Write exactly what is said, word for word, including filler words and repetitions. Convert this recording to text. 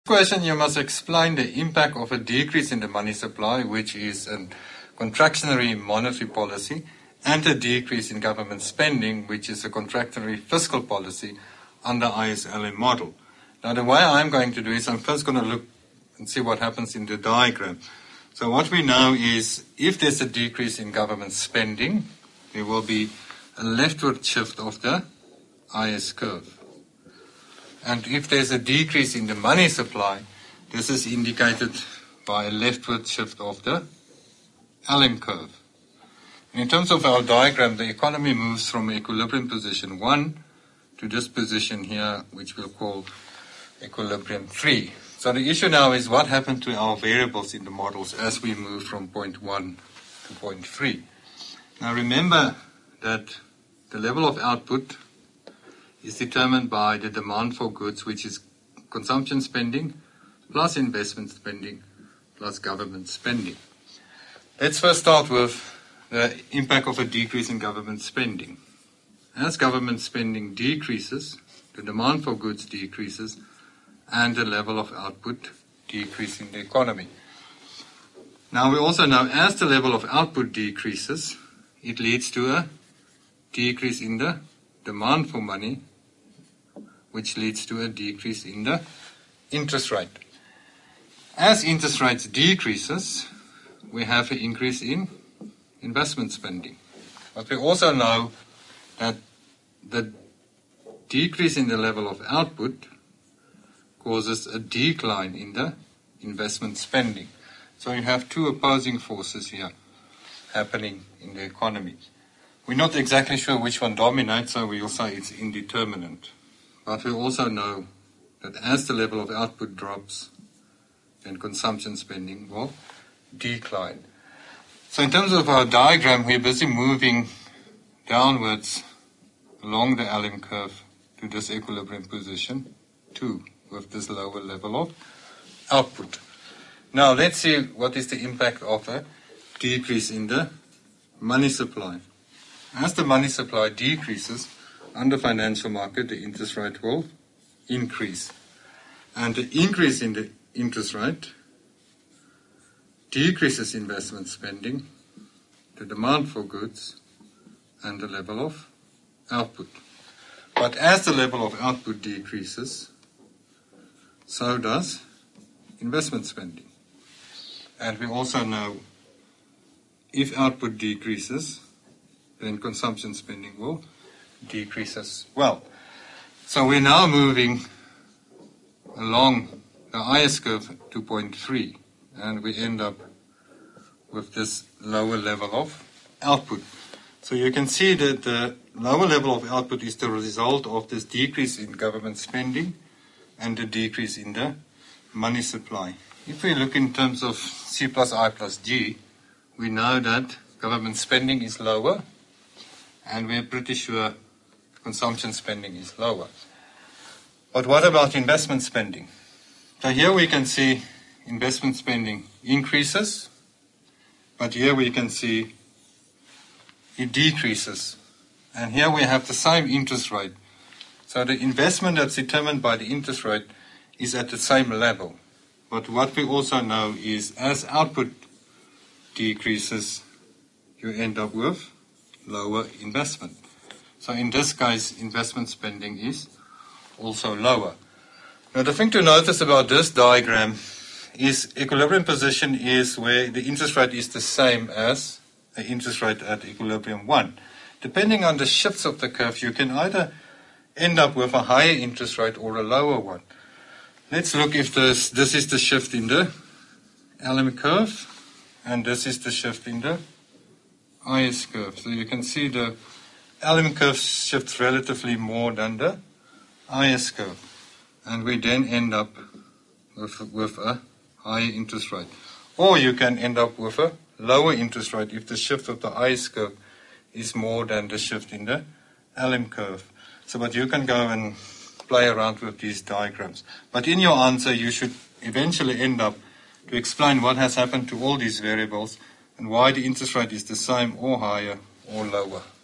Question, you must explain the impact of a decrease in the money supply, which is a contractionary monetary policy, and a decrease in government spending, which is a contractionary fiscal policy under I S L M model. Now, the way I'm going to do is I'm first going to look and see what happens in the diagram. So what we know is if there's a decrease in government spending, there will be a leftward shift of the I S curve. And if there's a decrease in the money supply, this is indicated by a leftward shift of the L M curve. In terms of our diagram, the economy moves from equilibrium position one to this position here, which we'll call equilibrium three. So the issue now is what happened to our variables in the models as we move from point one to point three. Now remember that the level of output is determined by the demand for goods, which is consumption spending plus investment spending plus government spending. Let's first start with the impact of a decrease in government spending. As government spending decreases, the demand for goods decreases and the level of output decreases in the economy. Now we also know as the level of output decreases, it leads to a decrease in the demand for money, which leads to a decrease in the interest rate. As interest rates decreases, we have an increase in investment spending. But we also know that the decrease in the level of output causes a decline in the investment spending. So you have two opposing forces here happening in the economy. We're not exactly sure which one dominates, so we'll say it's indeterminate. But we also know that as the level of output drops, then consumption spending will decline. So in terms of our diagram, we're busy moving downwards along the L M curve to this equilibrium position two with this lower level of output. Now let's see what is the impact of a decrease in the money supply. As the money supply decreases, under financial market, the interest rate will increase. And the increase in the interest rate decreases investment spending, the demand for goods, and the level of output. But as the level of output decreases, so does investment spending. And we also know if output decreases, then consumption spending will decrease as well. So we're now moving along the I S curve to point three, and we end up with this lower level of output. So you can see that the lower level of output is the result of this decrease in government spending and the decrease in the money supply. If we look in terms of C plus I plus G, we know that government spending is lower, and we're pretty sure consumption spending is lower. But what about investment spending? So here we can see investment spending increases, but here we can see it decreases. And here we have the same interest rate. So the investment that's determined by the interest rate is at the same level. But what we also know is as output decreases, you end up with lower investment. So in this case, investment spending is also lower. Now the thing to notice about this diagram is equilibrium position is where the interest rate is the same as the interest rate at equilibrium one. Depending on the shifts of the curve, you can either end up with a higher interest rate or a lower one. Let's look if this, this is the shift in the L M curve, and this is the shift in the I S curve. So you can see the L M curve shifts relatively more than the I S curve, and we then end up with, with a higher interest rate. Or you can end up with a lower interest rate if the shift of the I S curve is more than the shift in the L M curve. So, but you can go and play around with these diagrams. But in your answer, you should eventually end up to explain what has happened to all these variables and why the interest rate is the same or higher or lower.